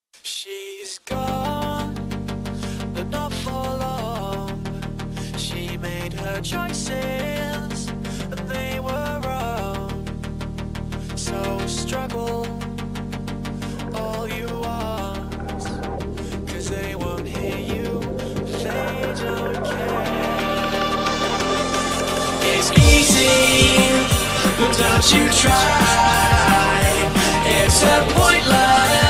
She's gone, but not for long. She made her choices, and they were wrong. So struggle all you want, 'cause they won't hear you, they don't care. It's easy, but don't you try. It's a pointless